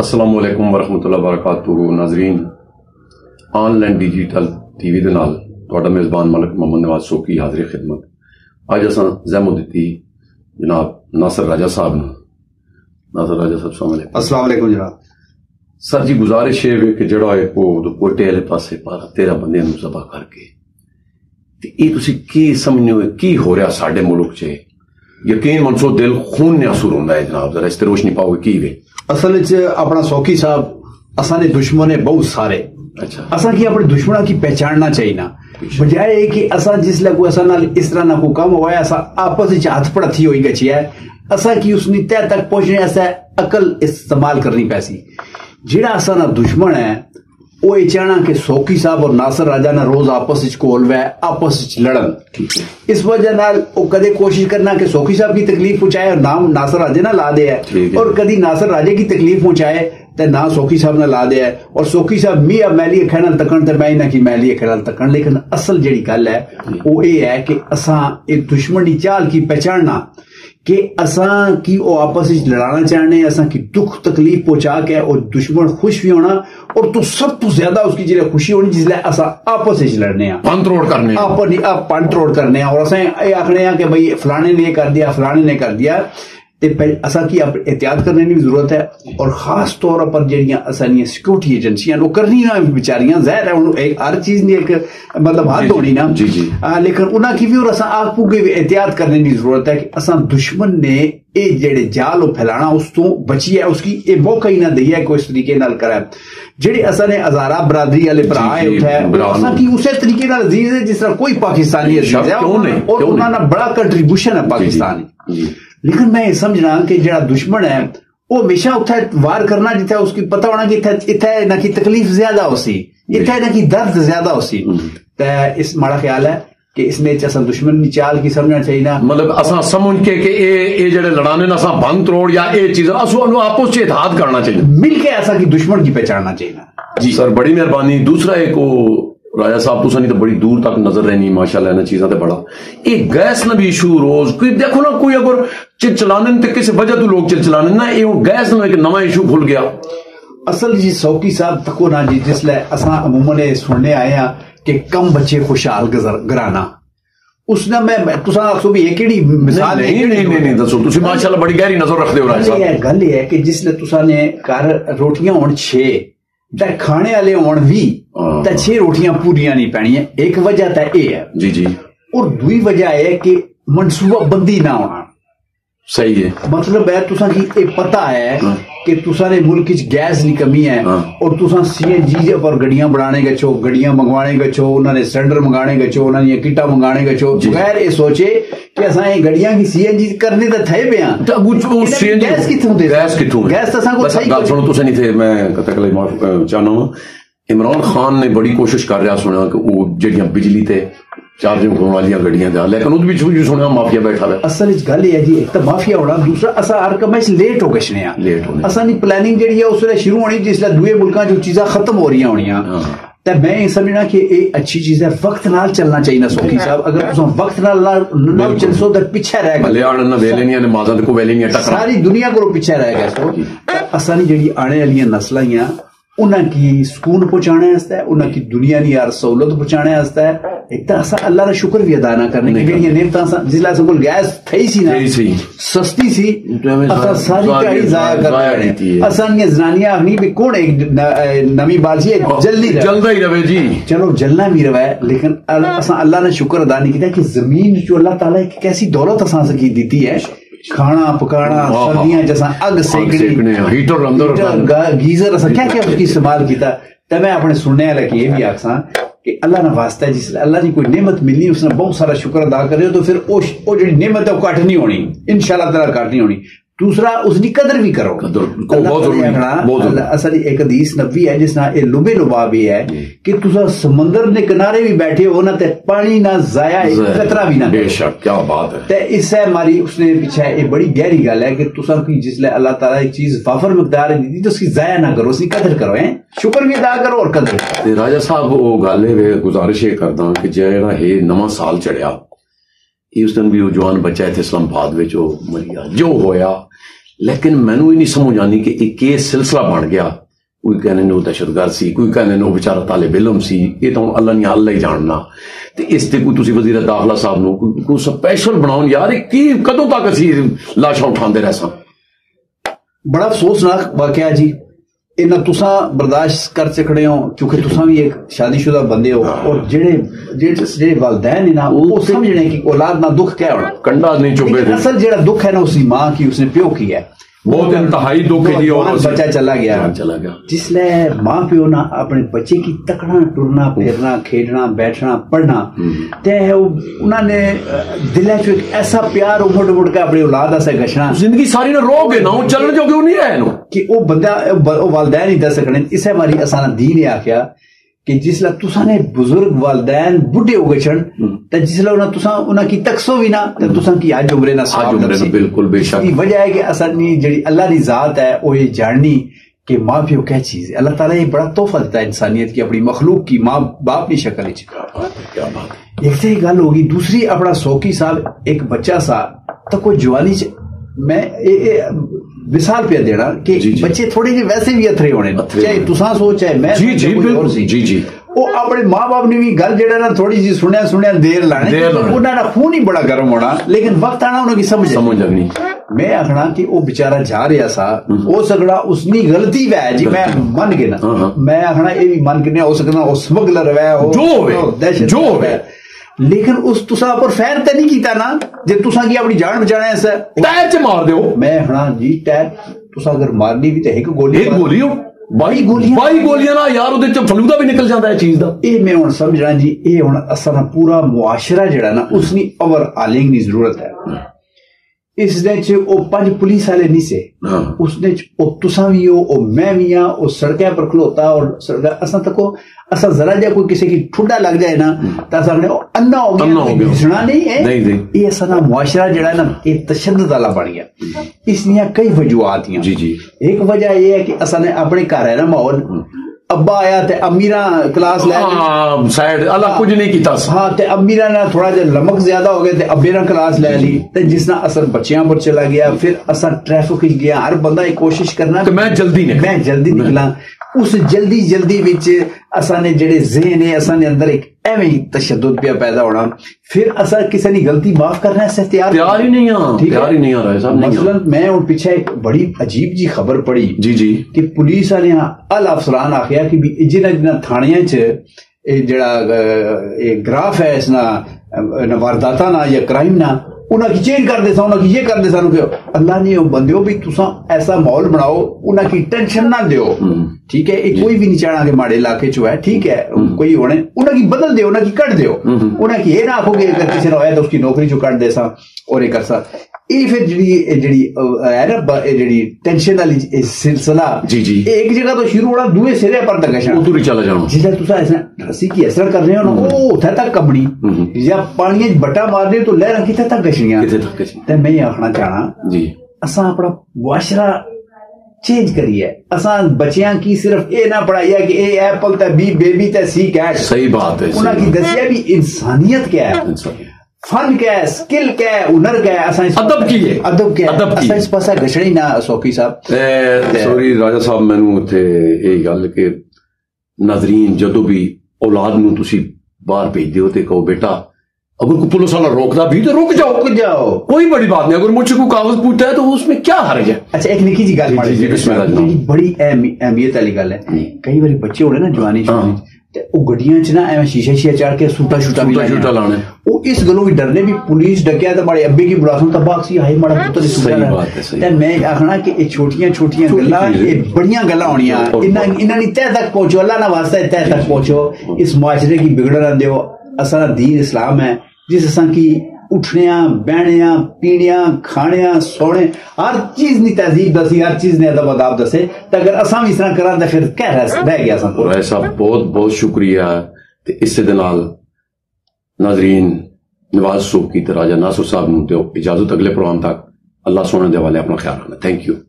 السلام علیکم ورحمۃ اللہ وبرکاتہ ناظرین online digital T V دے نال تہاڈا میزبان ملک محمد نواز سوکی حاضر خدمت. اج اساں زحمت دیتی جناب ناصر راجہ صاحب نے. ناصر راجہ صاحب السلام علیکم. السلام علیکم جناب. سر جی گزارش ہے کہ جڑا ہے وہ کوٹے والے پاسے 13 بندے نوں ذبح کر کے تے اے تسی کی سمجھنے ہو کی ہو رہا ساڈے ملک چ؟ یقین منسو دل خون نے اثر ہوندا ہے جناب. ذرا اس تے روشنی پاؤ کی وے. اصل اپنا سوکی صاحب اساں نے دشمن بہت سارے. اچھا اساں کی اپنے دشمنوں کی پہچاننا چاہیے نا بجائے کہ اساں جس لے کوئی اساں نال اس طرح نہ کوئی کام ہوا ہے اساں آپس وچ ہاتھ پڑھتی ہوئی گچی ہے اساں کی اس نے تہ تک پہنچنے اساں عقل استعمال کرنی پیسی. جڑا اساں نا دشمن ہے وہ یہ چاہنا کہ سوکی صاحب اور ناصر راجہ نہ روز آپس وچ کول وے آپس وچ لڑن. اس وجہ نال وہ کدے کوشش کرنا کہ سوکی صاحب کی تکلیف پہنچائے اور نام ناصر راجہ نہ لا دے ہے اور کدی ناصر راجہ کی تکلیف پہنچائے تے نہ سوکی صاحب نہ لا دے ہے اور سوکی صاحب میاں میلی اکھے نال تکن تے میں نہ کی میلی اکھے نال تکن. لیکن اصل جڑی گل ہے وہ یہ ہے کہ اساں ایک دشمنی چال کی پہچاننا کہ اساں کی وہ آپس وچ لڑانا چاہنے اساں کی دکھ تکلیف پہنچا کے اور دشمن خوش بھی ہونا اور تو سب تو زیادہ اس کی جڑی خوشی ہونی جس لے اساں آپس وچ لڑنے ہیں پنت روڑ کرنے آپ پنت روڑ کرنے ہیں اور اساں یہ آکھنے ہیں کہ بھئی فلانے نے کر دیا فلانے نے کر دیا. تے اساں کی احتیاط کرنے کی ضرورت ہے اور خاص طور پر جڑیاں اسانیاں سیکورٹی ایجنسیاں وہ کرنی نا بیچاریاں ظاہر ہے ہر چیز نہیں ایک مطلب حد ہونی نا لیکن انہاں کی بھی اور اساں آگ پوگے بھی احتیاط کرنے کی ضرورت ہے کہ اساں دشمن نے اے جڑے جال پھیلانا اس تو بچی ہے اس کی اے موقع ہی نہ دئی ہے کہ اس طریقے نال کرے. جڑے اساں نے ہزارہ برادری والے بھرا اٹھائے اساں کی اسی طریقے نال عزیز ہے جس طرح کوئی پاکستانی عزیز ہے اور انہاں نے بڑا کنٹریبیوشن ہے پاکستان. لیکن میں یہ سمجھنا کہ جڑا دشمن ہے وہ ہمیشہ اتھے وار کرنا جتھے اس کی پتہ ہونا کہ اتھے نہ کی تکلیف زیادہ ہو سی اتھے نہ کی درد زیادہ ہو سی. اس ماڑا خیال ہے کہ اس نے اساں دشمن کی چال کی سمجھنا چاہیے نا مطلب اساں سمجھ کے کہ اے جڑے لڑانے نا اساں بند توڑ یا اے چیز اساں آپس وچ اتحاد کرنا چاہیے مل کے اساں کی دشمن کی پہچاننا چاہیے نا. جی سر بڑی مہربانی. دوسرا ایک راجہ صاحب تو سنی تو بڑی دور تک نظر رہنی ماشاءاللہ انہاں چیزاں تے بڑا ایک گیس نہ بھی ایشو روز کوئی دیکھو نا کوئی اگر چل چلانے تے کسی وجہ تو لوگ چل چلانے نا یہ گیس نہ ایک نواں ایشو کھل گیا. اصل جی سوکی صاحب تکو نا جی جس لے اساں عموماً سننے آئے ہیں کہ کم بچے خوشحال گرانا اس نے میں تساں آکھو بھی یہ کیڑی مثال ہے نہیں دسو تسی ماشاءاللہ بڑی گہری نظر رکھدے ہو راجہ صاحب. گل یہ ہے کہ جس لے تساں نے گھر روٹیاں ہون 6 تے کھانے والے ہون 20 تے 6 روٹیاں پوریاں نہیں پینیاں. ایک وجہ تے اے ہے جی اور دوئی وجہ ہے کہ منصوبہ بندی نہ ہونا. صحیح ہے مطلب ہے تساں کی اے پتہ ہے کہ تساں نے ملک وچ گیس کی کمی ہے اور تساں CNG پر گڈیاں بنانے گچو گڈیاں منگوانے گچو انہاں نے سلنڈر منگانے گچو انہاں نے کٹا منگانے گچو بغیر اے سوچے کہ اساں یہ گڈیاں کی CNG کرنے تے تھے پیاں گیس کتھوں دے گیس تساں کو صحیح گل سنو تساں نہیں تھے میں قطعی معاف چاہنا ہوں. عمران خان نے بڑی کوشش کر رہا سنا کہ وہ جڑیاں بجلی تے چارجنگ ہونے والی گڈیاں دا لیکن اس وچ بھی سنیا مافیا بیٹھا ہے. اصل وچ گل یہ ہے جی ایک تو مافیا ہونا دوسرا اساں ہر کم وچ لیٹ ہو گئے ہیں اساں دی پلاننگ جڑی ہے اس ویلے شروع ہونی جس لے دوئے ملکاں جو چیزاں ختم ہو رہی ہونیاں تے میں یہ سمجھنا کہ یہ اچھی چیز ہے. وقت نال چلنا چاہیے نا سوکی صاحب. اگر تساں وقت نال نہ چلسو تے پیچھے رہ گئے بلیاں نہ ویلے نہیں نمازاں تے کو ویلے نہیں ٹکرا ساری دنیا کو پیچھے رہ گئے. سو اساں دی جڑی آنے والی نسلاں ہیں انہاں کی سکون پہنچانے واسطے انہاں کی دنیا دی ہر سہولت پہنچانے واسطے ایک تو اساں اللہ کا شکر بھی ادا نہ کرنے کی جڑیاں نعمتاں جس لے سکول گیس تھئی سی نا سستی سی اساں ساری کہائی ضائع کر رہے اساں نے زنانیاں اپنی بھی کون ایک نویں بال سی جلدا ہی رہے جی چلو جلنا بھی رہے لیکن اساں اللہ نے شکر ادا نہیں کیتا کہ زمین جو اللہ تعالیٰ ایک ایسی دولت اساں سے کی دیتی ہے کھانا پکانا سردیاں جیسا اگ سیکنے ہیٹر گیزر اساں کیا کیا اس کی استعمال کیتا. تے میں اپنے سننے والے کی یہ بھی آکھساں کہ اللہ نے واسطہ ہے جس اللہ نے کوئی نعمت ملنی اس نے بہت سارا شکر ادا کرے تو پھر وہ جڑی نعمت ہے وہ کٹ نہیں ہونی انشاءاللہ تعالیٰ کٹ نہیں ہونی. دوسرا اس کی قدر بھی کرو. اصل ایک حدیث نبوی ہے جس نہ لبے لبا بھی ہے کہ تسا سمندر نے کنارے بھی بیٹھے ہو نہ تے پانی نہ ضائع قطرہ بھی نہ. بے شک کیا بات ہے. تے اس سے ہماری اس نے پیچھے ایک بڑی گہری گل ہے کہ تسا کی جس لے اللہ تعالیٰ ایک چیز وافر مقدار دی تو اس کی ضائع نہ کرو اس کی قدر کرو شکر بھی ادا کرو اور قدر کرو. راجہ صاحب وہ گل ہے گزارش یہ کردا کہ جڑا ہے نواں سال چڑھیا اس دن بھی وہ جوان بچہ تھے اسلام آباد وچ مریا جو ہویا لیکن مینو یہ نہیں سمجھ آنی کہ ایک سلسلہ بن گیا. کوئی کہنے نے وہ دہشت گرد سی, کوئی کہنے نے وہ بیچارہ طالب علم سی, یہ تو اللہ نے اللہ ہی جاننا. تے اس تے کوئی تسی وزیر داخلہ صاحب نو کوئی سپیشل بناؤ یار, کی کدوں تک اسی لاشاں اٹھاندے رہ ساں. بڑا افسوسناک واقعہ جی. انہاں تساں برداشت کر سکڑے ہو کیونکہ تساں بھی ایک شادی شدہ بندے ہو, اور جڑے والدین ہیں نا وہ سمجھنے کہ اولاد نہ دکھ کیا ہونا, کنڈا نہیں چوبے تھے. اصل جڑا دکھ ہے نا اس کی ماں کی, اس نے پیو کی ہے. بہت انتہائی دکھ ہے جی. اور بچہ چلا گیا جس لئے ماں پیو نہ اپنے بچے کی تکڑا ٹرنا پھرنا کھیلنا بیٹھنا پڑھنا تے انہوں نے دل چ ایک ایسا پیار امڑ امڑ کے اپنی اولاد سے گچھنا زندگی ساری نے رو گے نا چلنے جو کیوں نہیں رہے نو کہ وہ بندہ والدین ہی دس سکنے. اسے ہماری اسانا دین نے آخیا کہ جس لئے تساں نے بزرگ والدین بڑھے ہو گئے چھن تے جس لئے انہاں کی تکسو بھی نہ تے تساں کی آج عمرے نہ سواب نفسی. بالکل بے شک. یہ وجہ ہے کہ اصلی جڑی اللہ کی ذات ہے وہ یہ جاننی کہ ماں پیو کیا چیز ہے. اللہ تعالیٰ یہ بڑا تحفہ دیتا ہے انسانیت کی اپنی مخلوق کی ماں باپ کی شکل. کیا بات. ایک تو یہ گل ہوگی. دوسری اپنا سوکی صاحب ایک بچہ سا تو کوئی جوانی میں مثال پہ دینا کہ بچے تھوڑے جی ویسے بھی اتھرے ہونے, چاہے تساں سو چاہے میں جی وہ اپنے ماں باپ نے بھی گل جڑا نا تھوڑی جی سنیا دیر لانے, انہوں نے خون ہی بڑا گرم ہونا لیکن وقت آنا انہوں کی سمجھ لگنی. میں آخنا کہ وہ بیچارہ جا رہا سا ہو سکتا اس نے غلطی ہے جی, میں من گنا, میں آخنا یہ بھی من گنا ہو سکتا وہ سمگلر ہے جو ہے, لیکن اس تساں پر فیر تے نہیں کیتا نا جے تساں کی اپنی جان بچانا ایسا ٹائر چ مار دیو. میں آخنا جی ٹائر تساں اگر مارنی بھی تے ایک گولی ہو بائی گولیاں نا یار وہ فلودہ بھی نکل جاتا ہے چیز دا. یہ میں ہوں سمجھ رہا جی یہ ہوں اصل پورا معاشرہ جڑا نا اس نے اوور آلنگ کی ضرورت ہے. اس نے وہ 5 پولیس والے نہیں سے, اس نے تساں بھی ہو میں بھی ہاں, وہ سڑکیں پر کھلوتا اور اصل تک اصل ذرا جا کوئی کسی کی ٹھڈا لگ جائے نا تو اصل انا ہو گیا گھسنا نہیں ہے. یہ اصل معاشرہ جڑا ہے نا یہ تشدد والا بن گیا. اس لیے کئی وجوہات ہیں. ایک وجہ یہ ہے کہ اصل نے اپنے گھر ہے نا ماحول, ابا آیا تے امیرا کلاس لے سائیڈ اللہ کچھ نہیں کیتا ہاں تے امیرا نے تھوڑا جا لمک زیادہ ہو گئے تے ابیرا کلاس لے لی تے جس نہ اثر بچیاں پر چلا گیا. پھر اثر ٹریفک گیا, ہر بندہ ایک کوشش کرنا کہ میں جلدی نکلا. اس جلدی وچ اثر نے جڑے ذہن ہے اثر نے اندر ایک ایویں تشدد پہ پیدا ہونا. پھر اثر کسی نے غلطی معاف کرنا ہے تیار ہی نہیں آ رہا ہے. مثلا میں اور پیچھے ایک بڑی عجیب جی خبر پڑھی جی کہ پولیس والے اعلی افسران آخیا کہ جنہ تھانیاں چ جڑا گراف ہے اس نا وارداتا نا یا کرائم نا انہاں کی چینج کر دے سا, انہاں کی یہ کر دے سا کہ اللہ نے بندیو بھی تساں ایسا ماحول بناؤ انہاں کی ٹینشن نہ دیو. ٹھیک ہے, یہ کوئی بھی نہیں چاہنا کہ ماڑے علاقے چ ہے, ٹھیک ہے کوئی ہونے انہاں کی بدل دیو, انہاں کی کٹ دیو, انہاں کی یہ نہ آکھو کہ اگر کسی نے ہویا تو اس کی نوکری چ کٹ دے سا اور یہ کر سا. یہ پھر جڑی ہے نا جڑی ٹینشن والی سلسلہ ایک جگہ تو شروع ہونا دوسرے سرے پر تک چلا جانا. جس طرح تساں ایسا رسی کی اثر کر رہے ہو نا وہ اتھے تک کمنی یا پانی بٹا مار دے تو لہراں کتنے تک گچھنیاں. تے میں یہ آخنا چاہنا جی اساں اپنا معاشرہ چینج کریے. اساں بچیاں کی صرف اے نہ پڑھائیے کہ اے ایپل تے بی بیبی تے سی کیٹ. صحیح بات ہے. انہاں کی دسیا بھی انسانیت کیا ہے, فن کیا ہے, سکل کیا ہے, ہنر کیا ہے, ادب کی ہے, ادب کیا ہے. اساں اس پاسے گھسڑی نہ سوکی صاحب. سوری راجا صاحب مینوں تے یہ گل کہ ناظرین جدوں بھی اولاد نو تسی باہر بھیج دیو تے کہو بیٹا اگر کوئی پولیس والا روکتا بھی تو رک جاؤ, کوئی بڑی بات نہیں. اگر مجھ سے کوئی کاغذ پوچھتا ہے تو اس میں کیا حرج ہے. اچھا ایک نکی جی گل بڑی اہمیت والی گل ہے. کئی بار بچے ہونے نا جوانی وہ گڈیاں چ نا ایویں شیشہ چڑھ کے سوٹا لانے وہ اس گلوں بھی ڈرنے بھی پولیس ڈکیا تو ماڑے ابے کی بلاسوں تباہ سی ہائی ماڑا پتر سوٹا لانا. میں آخنا کہ یہ چھوٹیاں گلاں یہ بڑیاں گلاں ہونیاں انہاں دی تہ تک پہنچو. اللہ نہ واسطہ تہ تک پہنچو. اس معاشرے کی بگڑن نہ دیو. اصل دین اسلام ہے جس اساں کی اٹھنیاں بہنیاں پینیاں کھانیاں سونے ہر چیز نہیں تہذیب دسی, ہر چیز نے ادب آداب دسے. تو اگر اساں بھی اس طرح کراں تے پھر کیا رہ گیا اساں کو. ایسا بہت بہت شکریہ. تے اس دے نال ناظرین نواز سوکی تے راجا ناصر صاحب نوں دیو اجازت اگلے پروگرام تک. اللہ سونے دے والے اپنا خیال رکھنا. Thank you.